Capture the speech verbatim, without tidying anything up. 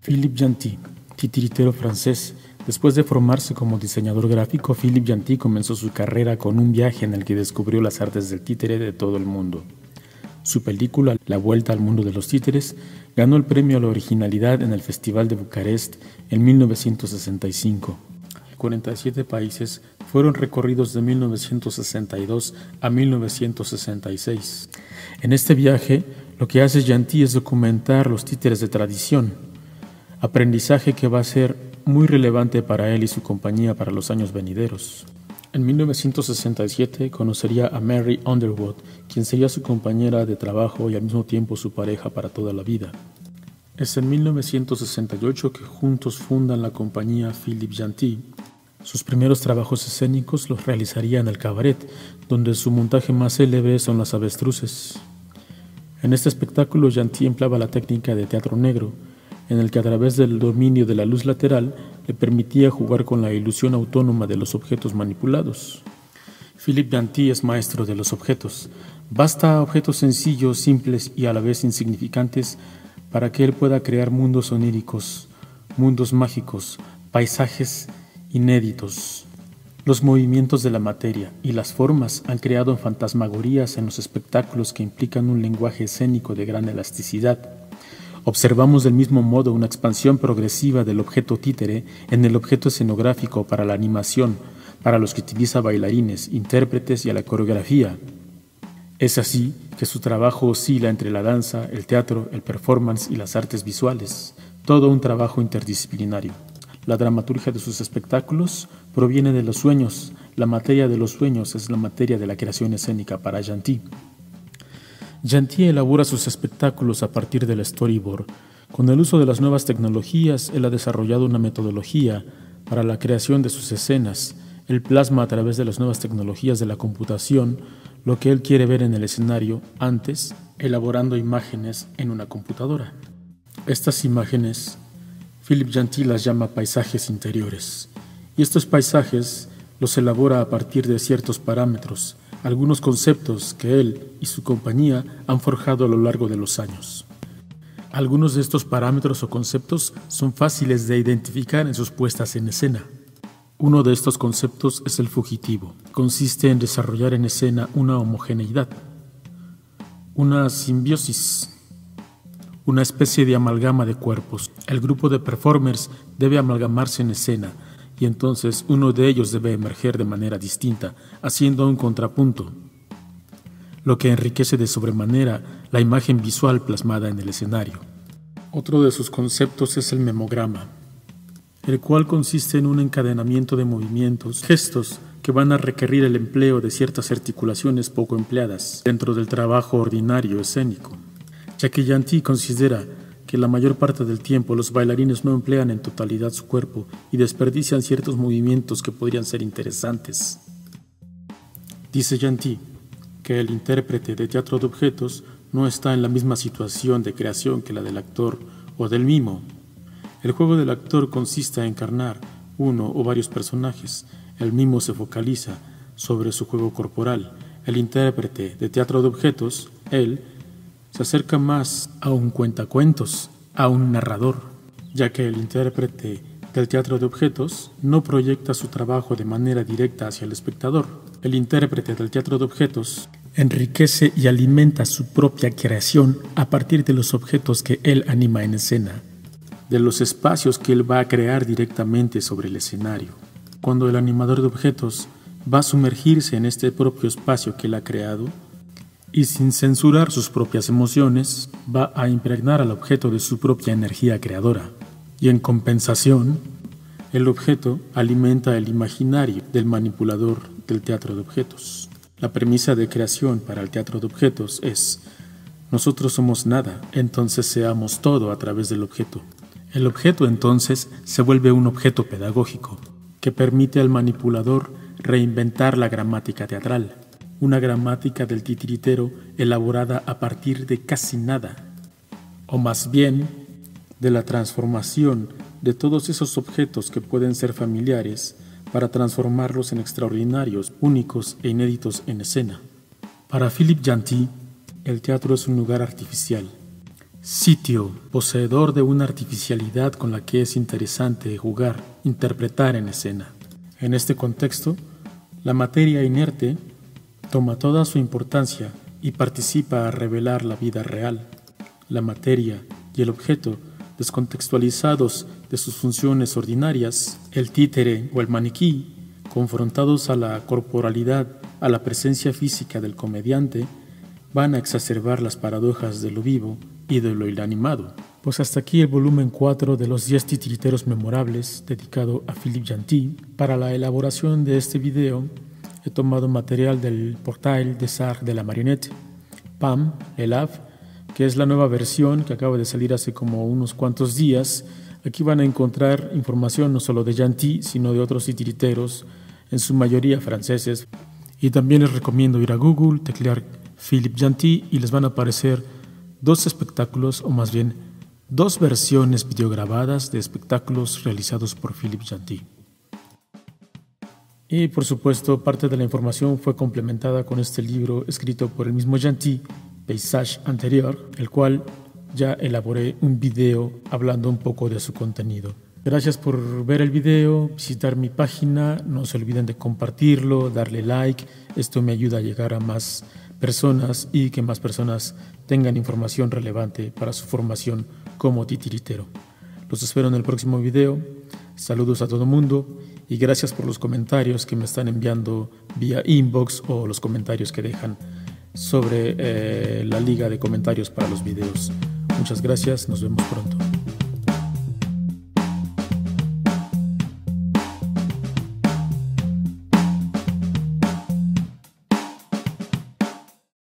Philippe Janty, titiritero francés. Después de formarse como diseñador gráfico, Philippe Janty comenzó su carrera con un viaje en el que descubrió las artes del títere de todo el mundo. Su película, La Vuelta al Mundo de los Títeres, ganó el premio a la originalidad en el Festival de Bucarest en mil novecientos sesenta y cinco. cuarenta y siete países fueron recorridos de mil novecientos sesenta y dos a mil novecientos sesenta y seis. En este viaje, lo que hace Janty es documentar los títeres de tradición, aprendizaje que va a ser muy relevante para él y su compañía para los años venideros. En mil novecientos sesenta y siete conocería a Mary Underwood, quien sería su compañera de trabajo y al mismo tiempo su pareja para toda la vida. Es en mil novecientos sesenta y ocho que juntos fundan la compañía Philippe Janty. Sus primeros trabajos escénicos los realizaría en el cabaret, donde su montaje más célebre son las avestruces. En este espectáculo Janty empleaba la técnica de teatro negro, en el que a través del dominio de la luz lateral le permitía jugar con la ilusión autónoma de los objetos manipulados. Philippe Janty es maestro de los objetos. Basta objetos sencillos, simples y a la vez insignificantes para que él pueda crear mundos oníricos, mundos mágicos, paisajes inéditos. Los movimientos de la materia y las formas han creado fantasmagorías en los espectáculos que implican un lenguaje escénico de gran elasticidad. Observamos del mismo modo una expansión progresiva del objeto títere en el objeto escenográfico para la animación, para los que utiliza bailarines, intérpretes y a la coreografía. Es así que su trabajo oscila entre la danza, el teatro, el performance y las artes visuales, todo un trabajo interdisciplinario. La dramaturgia de sus espectáculos proviene de los sueños. La materia de los sueños es la materia de la creación escénica para Janty. Janty elabora sus espectáculos a partir del storyboard. Con el uso de las nuevas tecnologías, él ha desarrollado una metodología para la creación de sus escenas. Él plasma a través de las nuevas tecnologías de la computación lo que él quiere ver en el escenario antes, elaborando imágenes en una computadora. Estas imágenes, Philippe Janty las llama paisajes interiores, y estos paisajes los elabora a partir de ciertos parámetros, algunos conceptos que él y su compañía han forjado a lo largo de los años. Algunos de estos parámetros o conceptos son fáciles de identificar en sus puestas en escena. Uno de estos conceptos es el fugitivo. Consiste en desarrollar en escena una homogeneidad, una simbiosis, una especie de amalgama de cuerpos. El grupo de performers debe amalgamarse en escena, y entonces uno de ellos debe emerger de manera distinta, haciendo un contrapunto, lo que enriquece de sobremanera la imagen visual plasmada en el escenario. Otro de sus conceptos es el memograma, el cual consiste en un encadenamiento de movimientos, gestos que van a requerir el empleo de ciertas articulaciones poco empleadas dentro del trabajo ordinario escénico, ya que Janty considera que la mayor parte del tiempo los bailarines no emplean en totalidad su cuerpo y desperdician ciertos movimientos que podrían ser interesantes. Dice Janty que el intérprete de teatro de objetos no está en la misma situación de creación que la del actor o del mimo. El juego del actor consiste en encarnar uno o varios personajes. El mimo se focaliza sobre su juego corporal. El intérprete de teatro de objetos, él, se acerca más a un cuentacuentos, a un narrador, ya que el intérprete del teatro de objetos no proyecta su trabajo de manera directa hacia el espectador. El intérprete del teatro de objetos enriquece y alimenta su propia creación a partir de los objetos que él anima en escena, de los espacios que él va a crear directamente sobre el escenario. Cuando el animador de objetos va a sumergirse en este propio espacio que él ha creado, y sin censurar sus propias emociones, va a impregnar al objeto de su propia energía creadora. Y en compensación, el objeto alimenta el imaginario del manipulador del teatro de objetos. La premisa de creación para el teatro de objetos es: nosotros somos nada, entonces seamos todo a través del objeto. El objeto entonces se vuelve un objeto pedagógico, que permite al manipulador reinventar la gramática teatral. Una gramática del titiritero elaborada a partir de casi nada, o más bien de la transformación de todos esos objetos que pueden ser familiares para transformarlos en extraordinarios, únicos e inéditos en escena. Para Philippe Janty, el teatro es un lugar artificial. Sitio, poseedor de una artificialidad con la que es interesante jugar, interpretar en escena. En este contexto, la materia inerte toma toda su importancia y participa a revelar la vida real. La materia y el objeto, descontextualizados de sus funciones ordinarias, el títere o el maniquí, confrontados a la corporalidad, a la presencia física del comediante, van a exacerbar las paradojas de lo vivo y de lo inanimado. Pues hasta aquí el volumen cuatro de los diez titiriteros memorables dedicado a Philippe Gentil. Para la elaboración de este video he tomado material del Portail des Arts de la Marionnette, P A M, el A V, que es la nueva versión que acaba de salir hace como unos cuantos días. Aquí van a encontrar información no solo de Gentil, sino de otros titiriteros, en su mayoría franceses. Y también les recomiendo ir a Google, teclear Philippe Gentil y les van a aparecer dos espectáculos, o más bien dos versiones videograbadas de espectáculos realizados por Philippe Gentil. Y por supuesto, parte de la información fue complementada con este libro escrito por el mismo Gentil, Paysage Antérieur, el cual ya elaboré un video hablando un poco de su contenido. Gracias por ver el video, visitar mi página, no se olviden de compartirlo, darle like, esto me ayuda a llegar a más personas y que más personas tengan información relevante para su formación como titiritero. Los espero en el próximo video, saludos a todo el mundo y gracias por los comentarios que me están enviando vía inbox o los comentarios que dejan sobre eh, la liga de comentarios para los videos. Muchas gracias, nos vemos pronto.